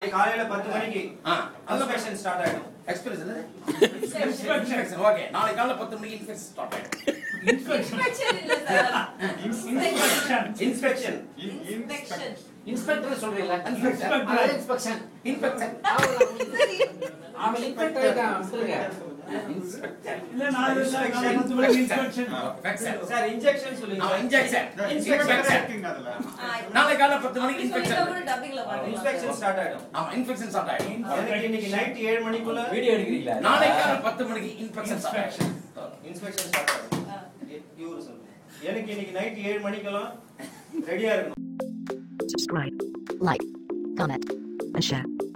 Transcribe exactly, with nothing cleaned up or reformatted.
காலையில பத்து மணிக்கு இன்ஸ்பெக்ஷன் ஸ்டார்ட் ஆயிடும். எக்ஸ்பிரஸ் இல்ல இன்ஸ்பெக்ஷன் ஓகே. நாளை காலையில பத்து மணிக்கு இன்ஸ்பெக்ஷன் ஸ்டார்ட் ஆயிடும். இன்ஸ்பெக்ஷன் இல்ல sir, inspection inspection inspection inspector சொல்றீங்களா? இன்ஸ்பெக்டர் இன்ஸ்பெக்ஷன் இன்ஸ்பெக்ஷன் ஆமா இன்ஸ்பெக்டர் தான் சொல்லுங்க. இன்ஸ்பெக்டர் இல்ல நான் பத்து மணிக்கு இன்ஸ்பெக்ஷன் சார் இன்ஜெக்ஷன் சொல்லுங்க. ஆ இன்ஜெக்ஷன் இன்ஸ்பெக்ஷன் நாளை காலைல பத்து மணிக்கு இன்ஸ்பெக்ஷன் இன்ஸ்பெக்ஷன் ஸ்டார்ட் ஆயிடும். ஆமா இன்ஸ்பெக்ஷன் ஸ்டார்ட் ஆயிடும். எனக்கு இன்னைக்கு நைட் ஏழு மணிக்குள்ள வீடியோ எடுக்கிறீங்களா? நாளை காலைல பத்து மணிக்கு இன்ஸ்பெக்ஷன் ஸ்டார்ட் ஆயிடும். இன்ஸ்பெக்ஷன் ஸ்டார்ட் ஆயிடும். இவரு சொல்லுங்க. எனக்கு இன்னைக்கு நைட் ஏழு மணிக்கெல்லாம் ரெடியா இருக்கணும். Subscribe, like, comment, and share.